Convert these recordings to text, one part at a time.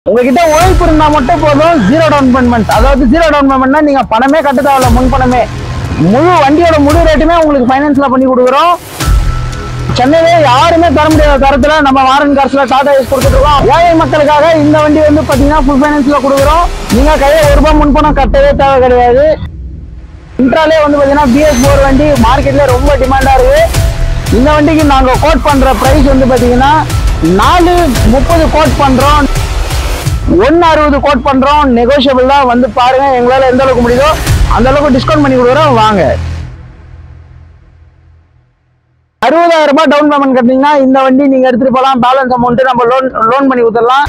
உங்ககிட்ட உழைப்பு இருந்தா மட்டும் போதும். ஜீரோ டவுன் பேமெண்ட், அதாவது ஜீரோ டவுன் பேமெண்ட்னா நீங்க பணமே கட்ட தேவையில்ல, முன் பணமே. முழு வண்டியோட முழு ரேட்டுமே உங்களுக்கு ஃபைனான்ஸ்ல பண்ணி கொடுக்குறோம். சென்னையிலே யாருமே தர முடியாத தரத்துல நம்ம மாரன் கார்ஸ்ல டாடா ஏஸ் கொடுத்துட்டு இருக்கோம். ஏழை மக்களுக்காக இந்த வண்டி வந்து பாத்தீங்கன்னா ஃபுல் ஃபைனான்ஸ்ல கொடுக்குறோம். நீங்க கையில ₹1 முன்பணம் கட்டவே தேவை கிடையாது. இன்ட்ராலே வந்து பாத்தீங்கன்னா BS4 வண்டி மார்க்கெட்ல ரொம்ப டிமாண்டா இருக்கு. இந்த வண்டிக்கு நாங்க கோட் பண்ற பிரைஸ் வந்து பாத்தீங்கன்னா 430 கோட் பண்றோம், 160 கோட் பண்றோம். நெகோஷியபிள் தான், வந்து பாருங்க. எங்களால எந்த அளவுக்கு முடியுதோ அந்த அளவுக்கு டிஸ்கவுண்ட் பண்ணி கொடுக்குறோம். வாங்க. 60,000 ரூபாய் டவுன் பேமெண்ட் கட்டினீங்கன்னா இந்த வண்டி நீங்க எடுத்துட்டு போகலாம். பேலன்ஸ் அமௌண்ட் நம்ம லோன் பண்ணி கொடுத்துடலாம்.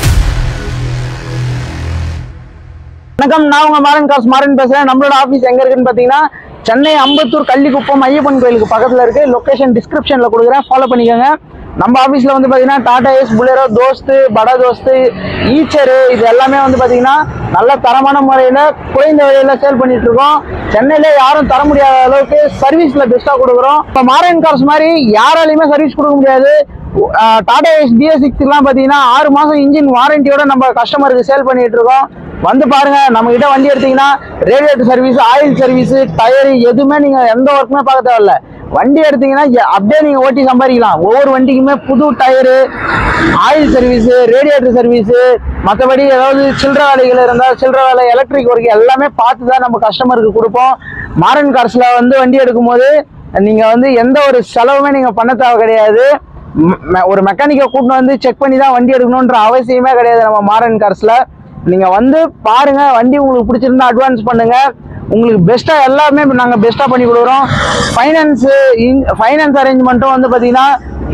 வணக்கம், நான் உங்க மாரன் கார்ஸ் மாரன் பேசுறேன். நம்மளோட ஆபீஸ் எங்க இருக்குன்னு பாத்தீங்கன்னா சென்னை அம்பத்தூர் கள்ளிக்குப்பம் ஐயப்பன் கோயிலுக்கு பக்கத்துல இருக்கு. லொகேஷன் டிஸ்கிரிப்ஷன்ல கொடுக்குறேன், ஃபாலோ பண்ணிக்கோங்க. நம்ம ஆபீஸ்ல வந்து பாத்தீங்கன்னா டாடா ஏஸ், புலேரோ, தோஸ்து, படா தோஸ்து, ஈச்சரு, இது எல்லாமே வந்து பாத்தீங்கன்னா நல்ல தரமான முறையில குறைந்த விலையில சேல் பண்ணிட்டு இருக்கோம். சென்னையில யாரும் தர முடியாத அளவுக்கு சர்வீஸ்ல பெஸ்டா கொடுக்குறோம். இப்ப மாரன் கார்ஸ் மாதிரி யாராலையுமே சர்வீஸ் கொடுக்க முடியாது. டாடா ஏஸ் DS6 எல்லாம் பாத்தீங்கன்னா 6 மாசம் இன்ஜின் வாரண்டியோட நம்ம கஸ்டமருக்கு சேல் பண்ணிட்டு இருக்கோம். வந்து பாருங்க. நம்ம கிட்ட வண்டி எடுத்தீங்கன்னா radiator service, oil service, tyre எதுவுமே நீங்க எந்த ஒர்க்குமே பார்க்க தேவையில்ல. வண்டி எடுத்தீங்கன்னா அப்படியே நீங்க ஓட்டி சம்பாதிக்கலாம். ஒவ்வொரு வண்டிக்குமே புது tyre, oil service, radiator service, மற்றபடி ஏதாவது சில்லறை வேலைகள் இருந்தால் சில்லறை வேலை, எலக்ட்ரிக் ஒர்க் எல்லாமே பார்த்து தான் நம்ம கஸ்டமருக்கு கொடுப்போம். மாரன் கார்ஸ்ல வந்து வண்டி எடுக்கும் போது நீங்க வந்து எந்த ஒரு செலவுமே நீங்க பண்ண தேவை கிடையாது. ஒரு மெக்கானிக்கை கூட்டிட்டு வந்து செக் பண்ணி தான் வண்டி எடுக்கணுன்ற அவசியமே கிடையாது. நம்ம மாரன் கார்ஸ்ல நீங்க வந்து பாருங்க. வண்டி உங்களுக்கு பிடிச்சிருந்தா அட்வான்ஸ் பண்ணுங்க. உங்களுக்கு பெஸ்டா எல்லாமே நாங்க பெஸ்டா பண்ணி கொடுக்குறோம். ஃபைனான்ஸ் அரேஞ்ச்மெண்ட்டும் வந்து பாத்தீங்கன்னா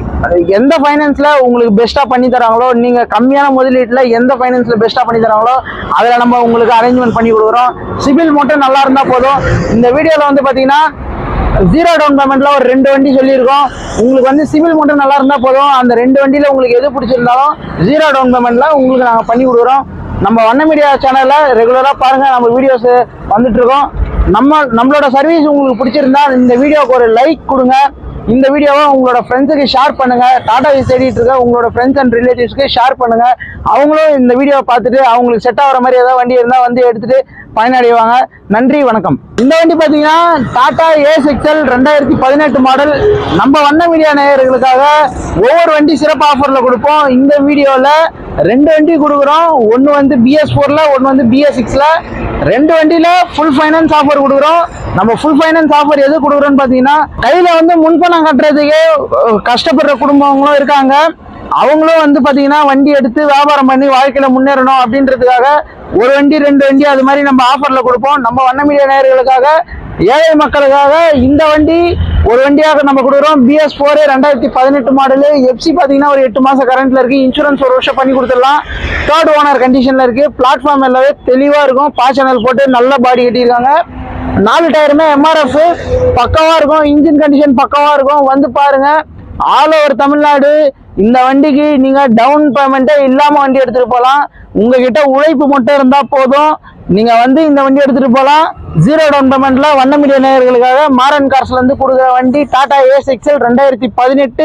எந்த ஃபைனான்ஸ்ல உங்களுக்கு பெஸ்டா பண்ணி தராங்களோ, நீங்க கம்மியான முதலீட்டுல எந்த ஃபைனான்ஸ்ல பெஸ்டா பண்ணி தராங்களோ அதுல நம்ம உங்களுக்கு அரேஞ்ச்மெண்ட் பண்ணி கொடுக்குறோம். சிபில் மட்டும் நல்லா இருந்தா போதும். இந்த வீடியோல வந்து பாத்தீங்கன்னா ஜீரோ டவுன் பேமெண்ட்ல ஒரு 2 வண்டி சொல்லியிருக்கோம். உங்களுக்கு வந்து சிவில் மட்டும் நல்லா இருந்தா போதும். அந்த 2 வண்டியில உங்களுக்கு எது பிடிச்சிருந்தாலும் ஜீரோ டவுன் பேமெண்ட்ல உங்களுக்கு நாங்க பண்ணி கொடுக்குறோம். நம்ம வண்ண மீடியா சேனல்ல ரெகுலரா பாருங்க, நம்ம வீடியோஸ் வந்துட்டு இருக்கோம். நம்மளோட சர்வீஸ் உங்களுக்கு பிடிச்சிருந்தா இந்த வீடியோக்கு ஒரு லைக் கொடுங்க. இந்த வீடியோவை உங்களோட ஃப்ரெண்ட்ஸுக்கு ஷேர் பண்ணுங்க. டாடா ஏஸ் தேடிட்டு இருக்க உங்களோட ஃப்ரெண்ட்ஸ் அண்ட் ரிலேட்டிவ்ஸ்க்கு ஷேர் பண்ணுங்க. அவங்களும் இந்த வீடியோவை பார்த்துட்டு அவங்களுக்கு செட் ஆகிற மாதிரி ஏதாவது வண்டி இருந்தால் வந்து எடுத்துட்டு பயனடைவாங்க. நன்றி, வணக்கம். இந்த வண்டி பார்த்தீங்கன்னா டாடா ஏஸ் எக்ஸ்எல் 2018 மாடல். நம்ம வண்ண மீடியா நேயர்களுக்காக ஒவ்வொரு வண்டி சிறப்பு ஆஃபர்ல கொடுப்போம். இந்த வீடியோவில் 2 வண்டி கொடுக்குறோம். ஒன்று வந்து BS4ல, ஒன்று வந்து BS6ல. 2 வண்டியில ஃபுல் ஃபைனான்ஸ் ஆஃபர் கொடுக்குறோம். நம்ம ஃபுல் ஃபைனான்ஸ் ஆஃபர் எது கொடுக்குறோன்னு பார்த்தீங்கன்னா கையில வந்து முன்பணம் கட்டுறதுக்கே கஷ்டப்படுற குடும்பங்களும் இருக்காங்க. அவங்களும் வந்து பாத்தீங்கன்னா வண்டி எடுத்து வியாபாரம் பண்ணி வாழ்க்கையில முன்னேறணும் அப்படின்றதுக்காக ஒரு வண்டி 2 வண்டி அது மாதிரி நம்ம ஆஃபர்ல கொடுப்போம். நம்ம வண்ண மீடியா நேயர்களுக்காக, ஏழை மக்களுக்காக இந்த வண்டி ஒரு வண்டியாக நம்ம கொடுக்குறோம். BS4 2018 model. எஃப்சி பாத்தீங்கன்னா ஒரு 8 மாசம் கரண்ட்ல இருக்கு. இன்சூரன்ஸ் 1 வருஷம் பண்ணி கொடுத்துடலாம். 3rd ஓனர் கண்டிஷன்ல இருக்கு. பிளாட்ஃபார்ம் எல்லாமே தெளிவா இருக்கும். பாச்சனல் போட்டு நல்ல பாடி கட்டியிருக்காங்க. 4 டயருமே MRF பக்கவா இருக்கும். இன்ஜின் கண்டிஷன் பக்கவா இருக்கும். வந்து பாருங்க. ஆல் ஓவர் தமிழ்நாடு இந்த வண்டிக்கு நீங்க டவுன் பேமெண்ட்டே இல்லாம வண்டி எடுத்துட்டு போகலாம். உங்ககிட்ட உழைப்பு மட்டும் இருந்தா போதும். நீங்க வந்து இந்த வண்டி எடுத்துட்டு போகலாம். ஜீரோ டவுன் பேமெண்ட்ல வண்ண மீடியா நேயர்களுக்காக மாரன் கார்ஸ்ல இருந்து கொடுக்குற வண்டி Tata ace XL 2018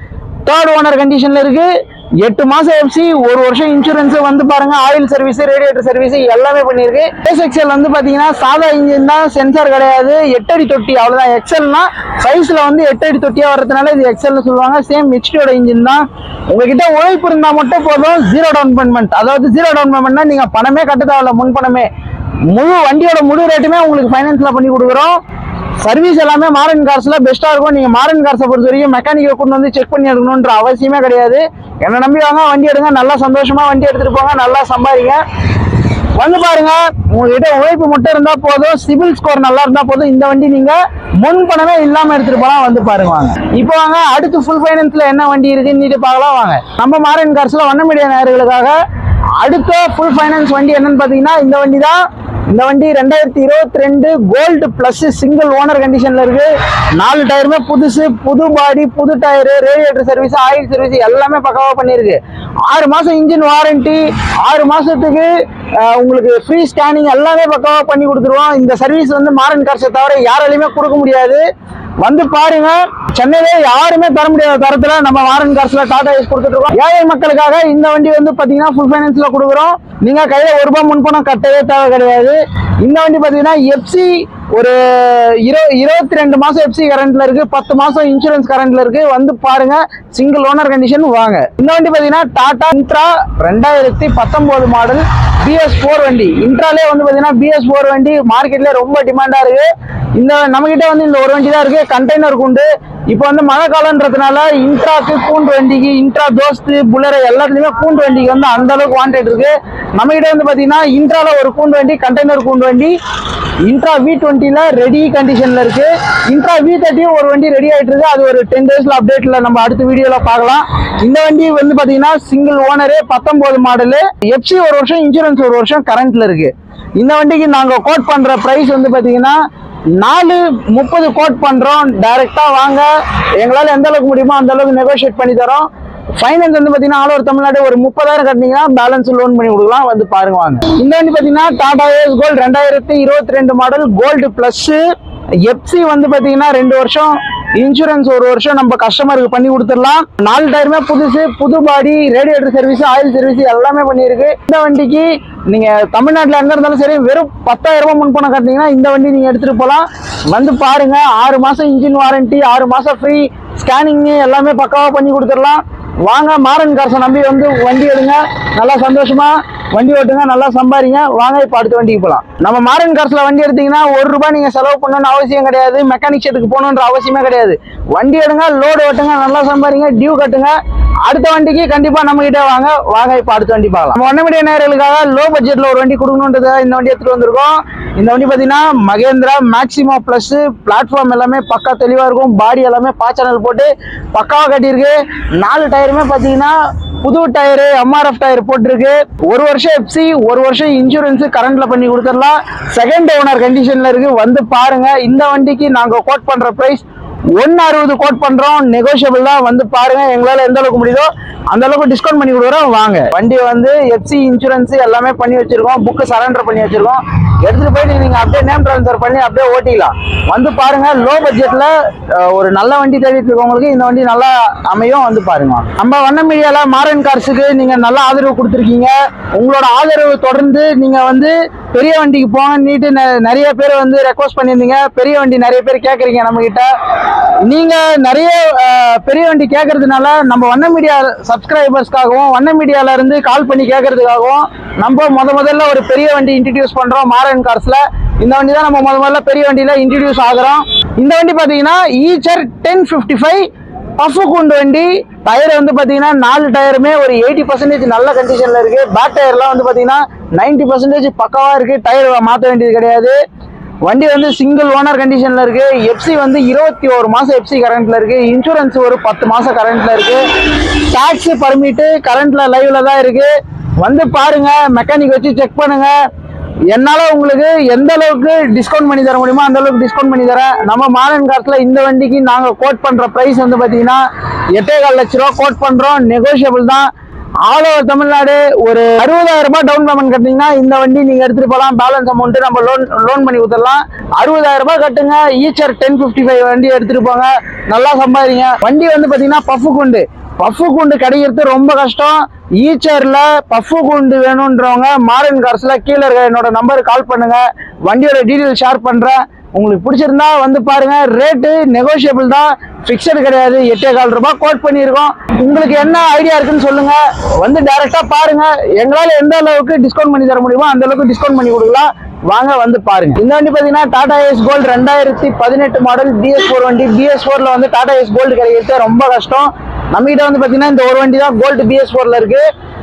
3rd owner கண்டிஷன்ல இருக்கு. 8 மாசம் எஃப்சி, 1 வருஷம் இன்சூரன்ஸ். வந்து பாருங்க. ஆயில் சர்வீஸ், ரேடியேட்டர் சர்வீஸ் எல்லாமே பண்ணிருக்கு. ஏஸ் எக்ஸ்எல் வந்து பாத்தீங்கன்னா சாதா இன்ஜின் தான், சென்சார் கிடையாது. 8 அடி தொட்டி அவ்வளவுதான். எக்ஸ்எல்னா சைஸ்ல வந்து 8 அடி தொட்டியா வரதுனால இது எக்ஸ்எல்னு சொல்லுவாங்க. சேம் HTயோட இன்ஜின் தான். உங்ககிட்ட உழைப்பு இருந்தா மட்டும் போதும். ஜீரோ டவுன் பேமெண்ட், அதாவது ஜீரோ டவுன் பேமெண்ட்னா நீங்க பணமே கட்ட தேவையில்ல, முன் பணமே. முழு வண்டியோட முழு ரேட்டுமே உங்களுக்கு ஃபைனான்ஸ்ல பண்ணி கொடுக்குறோம். சர்வீஸ் எல்லாமே மாரன் கார்ஸ்ல பெஸ்டா இருக்கும். நீங்க மாரன் கார்ஸை பொறுத்த வரைக்கும் மெக்கானிக்கை கொண்டு வந்து செக் பண்ணி எடுக்கணும்ன்ற அவசியமே கிடையாது. என்ன நம்பி வாங்க, வண்டி எடுங்க. நல்லா சந்தோஷமா வண்டி எடுத்துட்டு போங்க. நல்லா சம்பாதிங்க. வந்து பாருங்க. உங்ககிட்ட உழைப்பு மட்டும் இருந்தா போதும். சிவில் ஸ்கோர் நல்லா இருந்தா போதும். இந்த வண்டி நீங்க முன் பணமே இல்லாம எடுத்துட்டு போலாம். வந்து பாருங்க. வாங்க இப்போ வாங்க. அடுத்து ஃபுல் ஃபைனான்ஸ்ல என்ன வண்டி இருக்குன்னு பார்க்கலாம். வாங்க. நம்ம மாரன் கார்ஸ்ல வண்ண மீடியா நேயர்களுக்காக அடுத்த ஃபுல் ஃபைனான்ஸ் வண்டி என்னன்னு பாத்தீங்கன்னா இந்த வண்டி தான். இந்த வண்டி 2022 கோல்டு பிளஸ் சிங்கிள் ஓனர் கண்டிஷன்ல இருக்கு. 4 டயருமே புதுசு, புது பாடி, புது tyre, radiator service, oil service எல்லாமே பக்காவா பண்ணிருக்கு. 6 மாசம் இன்ஜின் வாரண்டி, 6 மாசத்துக்கு உங்களுக்கு ஃப்ரீ ஸ்கேனிங் எல்லாமே பக்காவா பண்ணி கொடுத்துருவோம். இந்த சர்வீஸ் வந்து மாரன் கார்ஸை தவிர யாராலையுமே கொடுக்க முடியாது. வந்து பாருங்க. சென்னையிலே யாருமே தர முடியாத தரத்துல நம்ம மாறன் கார்ஸ்ல டாடா ஏஸ் கொடுத்துட்டு இருக்கோம். ஏழை மக்களுக்காக இந்த வண்டி வந்து பாத்தீங்கன்னா ஃபுல் ஃபைனான்ஸ்ல கொடுக்குறோம். நீங்க கையில ₹1 முன்பணம் கட்டவே தேவை கிடையாது. இந்த வண்டி பாத்தீங்கன்னா எஃப்சி ஒரு 22 மாசம் எஃப்சி கரண்ட்ல இருக்கு, 10 மாசம் இன்சூரன்ஸ் கரண்ட்ல இருக்கு. வந்து பாருங்க, சிங்கிள் ஓனர் கண்டிஷன் வாங்க. இந்த வண்டி பாத்தீங்கன்னா டாடா இன்ட்ரா 2019 மாடல் BS4 வண்டி. இன்ட்ராலே வந்து பாத்தீங்கன்னா BS4 வண்டி மார்க்கெட்ல ரொம்ப டிமாண்டா இருக்கு. இந்த நம்ம கிட்ட வந்து இந்த ஒரு வண்டி தான் இருக்கு, கண்டெய்னர் உண்டு. இப்போ வந்து மழை காலன்றதுனால இன்ட்ராக்கு பூண்டு வண்டிக்கு, இன்ட்ரா தோஸ்து புல்லரை எல்லாத்துலயுமே பூண்டு வண்டிக்கு வந்து அந்த அளவுக்கு வாண்டட் இருக்கு. நம்ம கிட்ட வந்து பாத்தீங்கன்னா இன்ட்ரால ஒரு பூண்டு வண்டி, கண்டெய்னர் பூண்டு வண்டி இன்ட்ரா V20ல ரெடி கண்டிஷன்ல இருக்கு. இன்ட்ரா V30 ஒரு வண்டி ரெடி ஆயிட்டு இருக்கு. அது ஒரு 10 டேஸ்ல அப்டேட்ல நம்ம அடுத்த வீடியோல பார்க்கலாம். இந்த வண்டி வந்து பாத்தீங்கன்னா சிங்கிள் ஓனரு, 19 மாடலு, எஃப்சி ஒரு வருஷம், இன்சூரன்ஸ் ஒரு வருஷம் கரண்ட்ல இருக்கு. இந்த வண்டிக்கு நாங்க கோட் பண்ற பிரைஸ் வந்து பாத்தீங்கன்னா 430 கோட் பண்றோம். டைரக்டா வாங்க, எங்களால எந்த அளவுக்கு முடியுமோ அந்த அளவுக்கு நெகோஷியேட் பண்ணி தரோம். ஃபைனான்ஸ் வந்து பாத்தீங்கன்னா ஆல் ஓவர் தமிழ்நாடு ஒரு 30,000 கட்டினீங்கன்னா பேலன்ஸ் லோன் பண்ணி கொடுக்கலாம். வந்து பாருங்க வாங்க. இந்த வண்டி பாத்தீங்கன்னா Tata Ace Gold 2022 model Gold Plus. FC வந்து பாத்தீங்கன்னா 2 வருஷம், இன்சூரன்ஸ் ஒரு வருஷம் நம்ம கஸ்டமருக்கு பண்ணி கொடுத்துடலாம். 4 டயருமே புதுசு, புது body, radiator service, oil service எல்லாமே பண்ணியிருக்கு. இந்த வண்டிக்கு நீங்க தமிழ்நாட்டில் எங்க இருந்தாலும் சரி வெறும் ₹10,000 முன்பணம் கட்டினீங்கன்னா இந்த வண்டி நீங்க எடுத்துட்டு போகலாம். வந்து பாருங்க, 6 மாசம் இன்ஜின் வாரண்டி, 6 மாசம் ஃப்ரீ ஸ்கேனிங் எல்லாமே பக்காவா பண்ணி கொடுத்துடலாம். வாங்க, மாறன் கார்ஸை நம்பி வந்து வண்டி எடுங்க, நல்லா சந்தோஷமா வண்டி ஓட்டுங்க, நல்லா சம்பாதிங்க. வாங்க இப்ப அடுத்த வண்டிக்கு போகலாம். நம்ம மாறன் கார்ஸ்ல வண்டி எடுத்தீங்கன்னா ₹1 நீங்க செலவு பண்ணணும்னு அவசியம் கிடையாது, மெக்கானிக் ஷெட்டுக்கு போகணுன்ற அவசியமே கிடையாது. வண்டி எடுங்க, லோடு ஓட்டுங்க, நல்லா சம்பாதிங்க, டியூ கட்டுங்க. அடுத்த வண்டிக்கு கண்டிப்பா நம்ம கிட்ட வாங்க. வாங்க இப்ப அடுத்த வண்டி பார்க்கலாம். நம்ம வண்ண மீடியா நேயர்களுக்காக லோ பட்ஜெட்ல ஒரு வண்டி கொடுக்கணும்ன்றத இந்த வண்டி எடுத்துட்டு வந்திருக்கோம். இந்த வண்டி பாத்தீங்கன்னா மகேந்திரா மேக்ஸிமா பிளஸ். பிளாட்ஃபார்ம் எல்லாமே பக்கா தெளிவா இருக்கும், பாடி எல்லாமே பாச்சனல் போட்டு பக்காவா கட்டியிருக்கு. 4 டயருமே பாத்தீங்கன்னா புது டயரு, MRF டயர் போட்டிருக்கு. ஒரு வருஷம் எஃப்சி, ஒரு வருஷம் இன்சூரன்ஸ் கரண்ட்ல பண்ணி கொடுத்துடலாம். செகண்ட் ஓனர் கண்டிஷன்ல இருக்கு. வந்து பாருங்க, இந்த வண்டிக்கு நாங்க கோட் பண்ற பிரைஸ் 160 கோட் பண்றோம், நெகோஷியபிள் தான். வந்து பாருங்க, எங்களால எந்த அளவுக்கு முடியுதோ அந்த அளவுக்கு டிஸ்கவுண்ட் பண்ணி கொடுக்குறோம். வாங்க. வண்டி வந்து எஃப்சி இன்சூரன்ஸ் எல்லாமே பண்ணி வச்சிருக்கோம், புக்கு சரண்டர் பண்ணி வச்சிருக்கோம். எடுத்துட்டு போயிட்டு நீங்க அப்படியே நேம் ட்ரான்ஸ்ஃபர் பண்ணி அப்படியே ஓட்டிக்கலாம். வந்து பாருங்க, லோ பட்ஜெட்ல ஒரு நல்ல வண்டி தேடிட்டு இருக்கவங்களுக்கு இந்த வண்டி நல்லா அமையும். வந்து பாருங்க. நம்ம வண்ண மீடியால மாறன் கார்ஸுக்கு நீங்க நல்ல ஆதரவு கொடுத்துருக்கீங்க. உங்களோட ஆதரவு தொடர்ந்து நீங்க வந்து பெரிய வண்டிக்கு போங்கன்னுட்டு நிறைய பேர் வந்து ரெக்வஸ்ட் பண்ணியிருந்தீங்க. பெரிய வண்டி நிறைய பேர் கேட்குறீங்க நம்ம கிட்ட. நீங்க நிறைய பெரிய வண்டி கேட்கறதுனால நம்ம வண்ண மீடியா சப்ஸ்கிரைபர்ஸ்க்காகவும் வண்ண மீடியால இருந்து கால் பண்ணி கேட்கறதுக்காகவும் நம்ம முதல்ல ஒரு பெரிய வண்டி இன்ட்ரடியூஸ் பண்றோம் மாறன் கார்ஸ்ல. இந்த வண்டி தான் நம்ம முதல்ல பெரிய வண்டியில இன்ட்ரடியூஸ் ஆகுறோம். இந்த வண்டி பாத்தீங்கன்னா ஈச்சர் 1055 பஃப் கூண்டு வண்டி. டயர் வந்து பாத்தீங்கன்னா 4 டயருமே ஒரு 80% நல்ல கண்டிஷன்ல இருக்கு. பேக் டயர்லாம் வந்து பாத்தீங்கன்னா 90% பக்காவா இருக்கு. டயர் மாற்ற வேண்டியது கிடையாது. வண்டி வந்து சிங்கிள் ஓனர் கண்டிஷன்ல இருக்கு. எஃப்சி வந்து 21 மாசம் எஃப்சி கரண்ட்ல இருக்கு. இன்சூரன்ஸ் ஒரு 10 மாசம் கரண்ட்ல இருக்கு. டாக்ஸ் பர்மிட் கரண்ட்ல லைவ்ல தான் இருக்கு. வந்து பாருங்க, மெக்கானிக் வச்சு செக் பண்ணுங்க. என்னால உங்களுக்கு எந்த அளவுக்கு டிஸ்கவுண்ட் பண்ணி தர முடியுமோ அந்த அளவுக்கு டிஸ்கவுண்ட் பண்ணி தரேன். நம்ம மாறன் கார்ஸ்ல இந்த வண்டிக்கு நாங்க கோட் பண்ற பிரைஸ் வந்து பாத்தீங்கன்னா 8.25 லட்ச ரூபா கோட் பண்றோம், நெகோஷியபிள் தான். ஆல் ஓவர் தமிழ்நாடு ஒரு 60,000 ரூபாய் டவுன் பேமெண்ட் கட்டினீங்கன்னா இந்த வண்டி நீங்க எடுத்துட்டு போகலாம். பேலன்ஸ் அமௌண்ட் நம்ம லோன் பண்ணி கொடுத்துடலாம். 60,000 ரூபாய் கட்டுங்க, ஈச்சர் 1055 வண்டி எடுத்துட்டு போங்க, நல்லா சம்பாதிங்க. வண்டி வந்து பாத்தீங்கன்னா பஃப் கூண்டு கிடைக்கிறது ரொம்ப கஷ்டம். ஈச்சர்ல பஃப் கூண்டு வேணும்ன்றவங்க மாறன் கார்ஸ்ல கீழே இருக்க என்னோட நம்பருக்கு கால் பண்ணுங்க. வண்டியோட டீடைல் ஷேர் பண்றேன். உங்களுக்கு பிடிச்சிருந்தா வந்து பாருங்க. ரேட்டு நெகோஷியபிள் தான், பிக்சடு கிடையாது. 8.25 ரூபாய் கோட் பண்ணியிருக்கோம். உங்களுக்கு என்ன ஐடியா இருக்குன்னு சொல்லுங்க. வந்து டைரக்டா பாருங்க. எங்களால எந்த அளவுக்கு டிஸ்கவுண்ட் பண்ணி தர முடியுமோ அந்த அளவுக்கு டிஸ்கவுண்ட் பண்ணி கொடுக்கலாம். வாங்க வந்து பாருங்க. இந்த வண்டி பாத்தீங்கன்னா Tata Ace gold 2018 model BS4 வண்டி. BS4ல வந்து டாடா ஏஸ் கோல்டு கிடைக்கிறது ரொம்ப கஷ்டம். நம்ம கிட்ட வந்து பாத்தீங்கன்னா இந்த ஒரு வண்டி தான் கோல்டு BS4ல இருக்கு.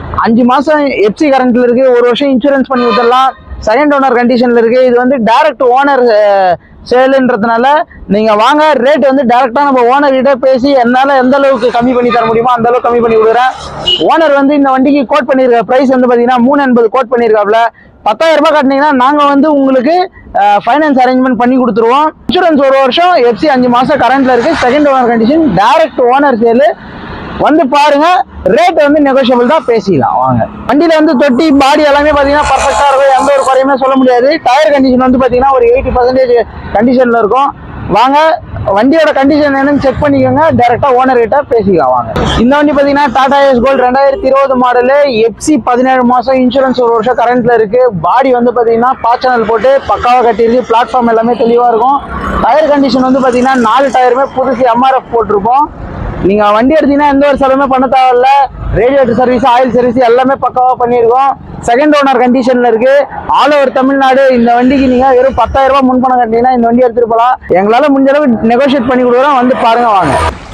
5 மாசம் எஃப்சி கரண்ட்ல இருக்கு. ஒரு வருஷம் இன்சூரன்ஸ் பண்ணி விட்டுடலாம். செகண்ட் ஓனர் கண்டிஷன்ல இருக்கு. இது வந்து டைரக்ட் ஓனர் சேலுன்றதுனால நீங்க வாங்க. ரேட் வந்து டைரக்டா நம்ம ஓனர் கிட்ட பேசி என்னால எந்த அளவுக்கு கம்மி பண்ணி தர முடியுமோ அந்த அளவுக்கு கம்மி பண்ணி கொடுக்குறேன். ஓனர் வந்து இந்த வண்டிக்கு கோட் பண்ணிருக்க பிரைஸ் வந்து பாத்தீங்கன்னா 380 கோட் பண்ணிருக்காப்ல. 10,000 ரூபாய் கட்டினீங்கன்னா நாங்க வந்து உங்களுக்கு ஃபைனான்ஸ் அரேஞ்ச்மெண்ட் பண்ணி கொடுத்துருவோம். இன்சூரன்ஸ் ஒரு வருஷம், எஃப்சி 5 மாசம் கரண்ட்ல இருக்கு. Second owner condition, direct owner sale. வந்து பாருங்க, ரேட் வந்து நெகோஷியபிள் தான், பேசிக்கலாம். வாங்க. வண்டியில வந்து தொட்டி பாடி எல்லாமே பாத்தீங்கன்னா பர்ஃபெக்டா இருக்கும், எந்த ஒரு குறையுமே சொல்ல முடியாது. டயர் கண்டிஷன் வந்து பாத்தீங்கன்னா ஒரு 80% கண்டிஷன்ல இருக்கும். வாங்க வண்டியோட கண்டிஷன் என்னன்னு செக் பண்ணிக்கோங்க, டைரக்டா ஓனர் கிட்ட பேசிக்கலாம் வாங்க. இந்த வண்டி பாத்தீங்கன்னா Tata Ace Gold 2020 model, FC 17 மாசம், இன்சூரன்ஸ் 1 வருஷம் கரண்ட்ல இருக்கு. பாடி வந்து பாத்தீங்கன்னா பாச்சனல் போட்டு பக்காவா கட்டியிருக்கு. பிளாட்ஃபார்ம் எல்லாமே தெளிவா இருக்கும். டயர் கண்டிஷன் வந்து பாத்தீங்கன்னா 4 டயருமே புதுசு எம்ஆர்எஃப் போட்டிருப்போம். நீங்க வண்டி எடுத்தீங்கன்னா எந்த ஒரு செலவுமே பண்ண தேவையில்ல. ரேடியேட்டர் சர்வீஸ், ஆயில் சர்வீஸ் எல்லாமே பக்காவா பண்ணியிருக்கோம். செகண்ட் ஓனர் கண்டிஷன்ல இருக்கு. All over Tamil Nadu. இந்த வண்டிக்கு நீங்க வெறும் 10,000 ரூபாய் முன்பணம் கட்டினீங்கன்னா இந்த வண்டி எடுத்துட்டு போகலாம். எங்களால முடிஞ்ச அளவு நெகோஷியேட் பண்ணி கொடுக்குறோம், வந்து பாருங்க வாங்க.